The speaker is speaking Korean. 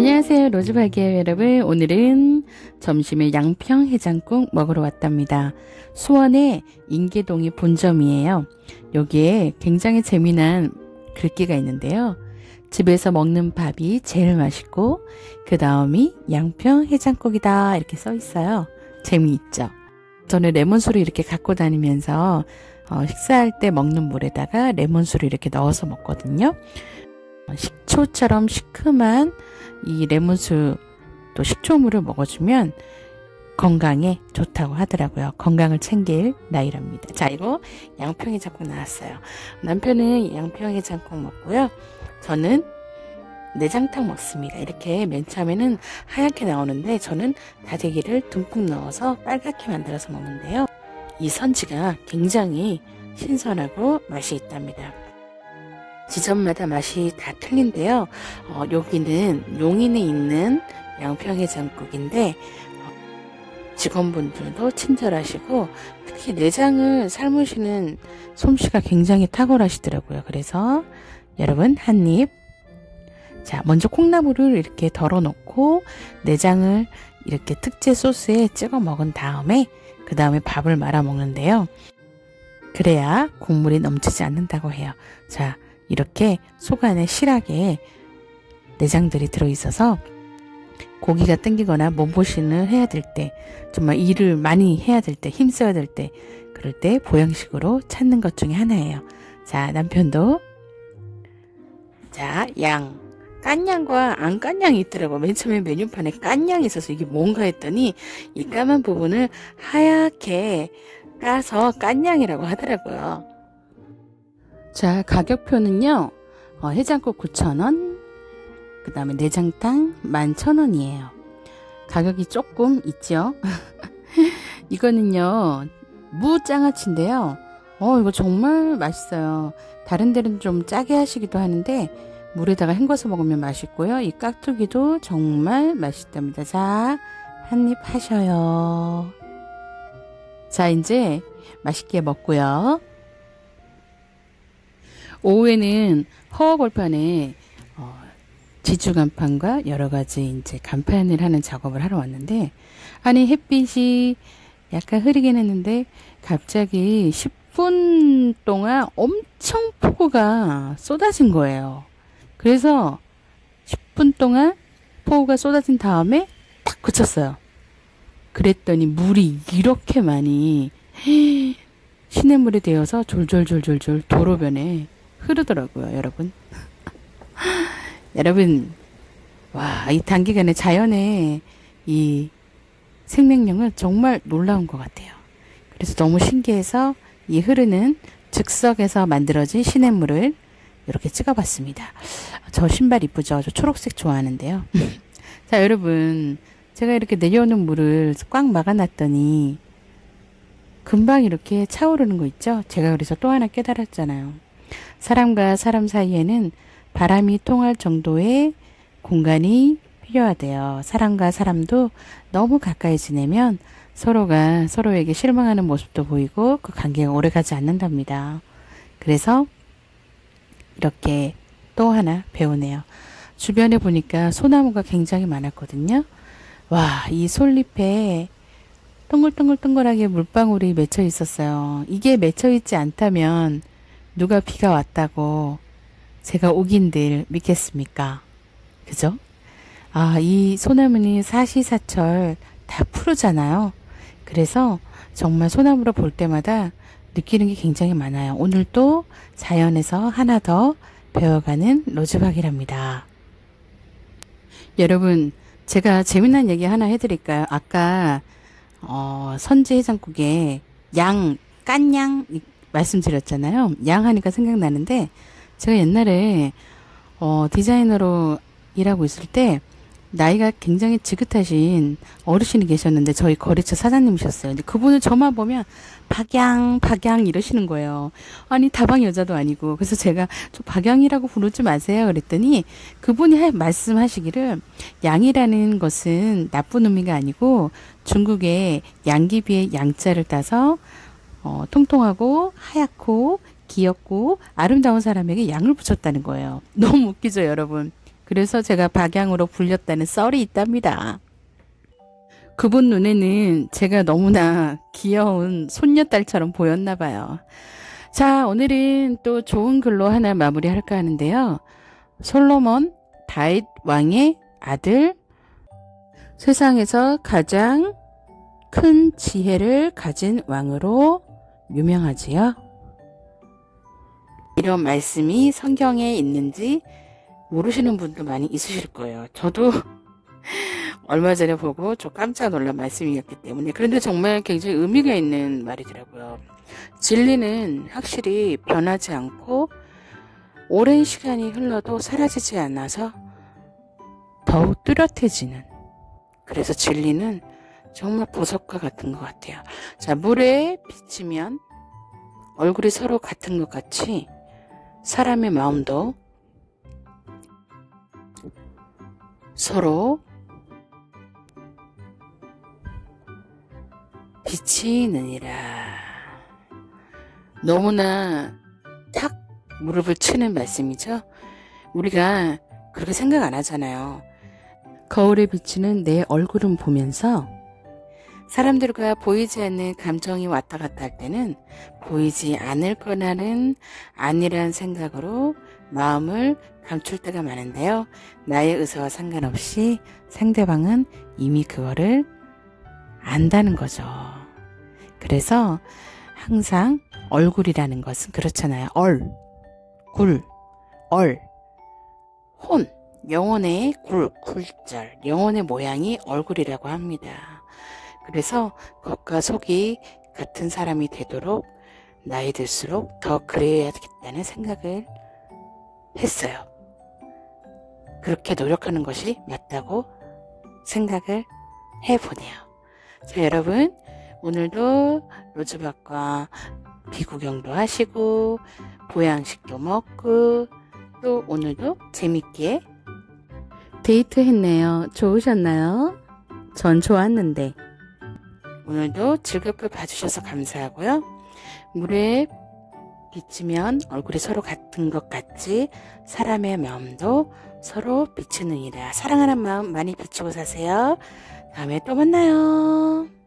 안녕하세요, 로즈박이에요. 여러분, 오늘은 점심에 양평 해장국 먹으러 왔답니다. 수원의 인계동이 본점이에요. 여기에 굉장히 재미난 글귀가 있는데요. 집에서 먹는 밥이 제일 맛있고 그 다음이 양평 해장국이다, 이렇게 써 있어요. 재미있죠. 저는 레몬수를 이렇게 갖고 다니면서 식사할 때 먹는 물에다가 레몬수를 이렇게 넣어서 먹거든요. 식초처럼 시큼한 이 레몬수 또 식초물을 먹어주면 건강에 좋다고 하더라고요. 건강을 챙길 나이랍니다. 자, 이거 양평해장국 나왔어요. 남편은 양평해장국 먹고요. 저는 내장탕 먹습니다. 이렇게 맨 처음에는 하얗게 나오는데 저는 다대기를 듬뿍 넣어서 빨갛게 만들어서 먹는데요. 이 선지가 굉장히 신선하고 맛이 있답니다. 지점마다 맛이 다 틀린데요. 여기는 용인에 있는 양평해장국인데 직원분들도 친절하시고 특히 내장을 삶으시는 솜씨가 굉장히 탁월하시더라고요. 그래서 여러분 한입. 자, 먼저 콩나물을 이렇게 덜어 놓고 내장을 이렇게 특제 소스에 찍어 먹은 다음에 그 다음에 밥을 말아 먹는데요. 그래야 국물이 넘치지 않는다고 해요. 자, 이렇게 속 안에 실하게 내장들이 들어있어서 고기가 땡기거나 몸보신을 해야 될 때, 정말 일을 많이 해야 될 때, 힘써야 될 때, 그럴 때 보양식으로 찾는 것 중에 하나예요. 자, 남편도 자, 깐양과 안 깐양이 있더라고. 맨 처음에 메뉴판에 깐양이 있어서 이게 뭔가 했더니 이 까만 부분을 하얗게 까서 깐양이라고 하더라고요. 자, 가격표는요, 해장국 9,000원, 그 다음에 내장탕 11,000원이에요. 가격이 조금 있죠? 이거는요, 무장아찌인데요. 이거 정말 맛있어요. 다른 데는 좀 짜게 하시기도 하는데, 물에다가 헹궈서 먹으면 맛있고요. 이 깍두기도 정말 맛있답니다. 자, 한입 하셔요. 자, 이제 맛있게 먹고요. 오후에는 허허벌판에 지주 간판과 여러 가지 이제 간판을 하는 작업을 하러 왔는데, 아니 햇빛이 약간 흐리긴 했는데 갑자기 10분 동안 엄청 폭우가 쏟아진 거예요. 그래서 10분 동안 폭우가 쏟아진 다음에 딱 그쳤어요. 그랬더니 물이 이렇게 많이 시냇물이 되어서 졸졸졸졸졸 도로변에 흐르더라고요, 여러분. 여러분, 와, 이 단기간에 자연의 이 생명력은 정말 놀라운 것 같아요. 그래서 너무 신기해서 이 흐르는 즉석에서 만들어진 시냇물을 이렇게 찍어봤습니다. 저 신발 이쁘죠? 저 초록색 좋아하는데요. 자, 여러분, 제가 이렇게 내려오는 물을 꽉 막아놨더니 금방 이렇게 차오르는 거 있죠? 제가 그래서 또 하나 깨달았잖아요. 사람과 사람 사이에는 바람이 통할 정도의 공간이 필요하대요. 사람과 사람도 너무 가까이 지내면 서로가 서로에게 실망하는 모습도 보이고 그 관계가 오래가지 않는답니다. 그래서 이렇게 또 하나 배우네요. 주변에 보니까 소나무가 굉장히 많았거든요. 와, 이 솔잎에 동글동글동글하게 물방울이 맺혀 있었어요. 이게 맺혀 있지 않다면 누가 비가 왔다고 제가 오긴들 믿겠습니까? 그죠? 아, 이 소나무는 사시사철 다 푸르잖아요. 그래서 정말 소나무를 볼 때마다 느끼는 게 굉장히 많아요. 오늘 또 자연에서 하나 더 배워가는 로즈박이랍니다. 여러분, 제가 재미난 얘기 하나 해드릴까요? 아까 선지 해장국에 깐양 말씀드렸잖아요. 양 하니까 생각나는데 제가 옛날에 디자이너로 일하고 있을 때 나이가 굉장히 지긋하신 어르신이 계셨는데 저희 거래처 사장님이셨어요. 근데 그분을 저만 보면 박양 이러시는 거예요. 아니 다방 여자도 아니고. 그래서 제가 저 박양이라고 부르지 마세요 그랬더니 그분이 말씀하시기를 양이라는 것은 나쁜 의미가 아니고 중국의 양귀비의 양자를 따서 통통하고 하얗고 귀엽고 아름다운 사람에게 양을 붙였다는 거예요. 너무 웃기죠, 여러분? 그래서 제가 박양으로 불렸다는 썰이 있답니다. 그분 눈에는 제가 너무나 귀여운 손녀딸처럼 보였나 봐요. 자, 오늘은 또 좋은 글로 하나 마무리할까 하는데요. 솔로몬 다윗 왕의 아들, 세상에서 가장 큰 지혜를 가진 왕으로 유명하지요. 이런 말씀이 성경에 있는지 모르시는 분도 많이 있으실 거예요. 저도 얼마 전에 보고 좀 깜짝 놀란 말씀이었기 때문에. 그런데 정말 굉장히 의미가 있는 말이더라고요. 진리는 확실히 변하지 않고 오랜 시간이 흘러도 사라지지 않아서 더욱 뚜렷해지는, 그래서 진리는 정말 보석과 같은 것 같아요. 자, 물에 비치면 얼굴이 서로 같은 것 같이 사람의 마음도 서로 비치느니라. 너무나 탁 무릎을 치는 말씀이죠. 우리가 그렇게 생각 안 하잖아요. 거울에 비치는 내 얼굴은 보면서 사람들과 보이지 않는 감정이 왔다 갔다 할 때는 보이지 않을 거라는 아니란 생각으로 마음을 감출 때가 많은데요. 나의 의사와 상관없이 상대방은 이미 그거를 안다는 거죠. 그래서 항상 얼굴이라는 것은 그렇잖아요. 굴, 혼, 영혼의 굴절, 영혼의 모양이 얼굴이라고 합니다. 그래서 겉과 속이 같은 사람이 되도록 나이 들수록 더 그래야겠다는 생각을 했어요. 그렇게 노력하는 것이 맞다고 생각을 해보네요. 자, 여러분, 오늘도 로즈박과 비구경도 하시고 보양식도 먹고 또 오늘도 재밌게 데이트 했네요. 좋으셨나요? 전 좋았는데. 오늘도 즐겁게 봐주셔서 감사하고요. 물에 비치면 얼굴이 서로 같은 것 같이 사람의 마음도 서로 비치느니라. 사랑하는 마음 많이 비추고 사세요. 다음에 또 만나요.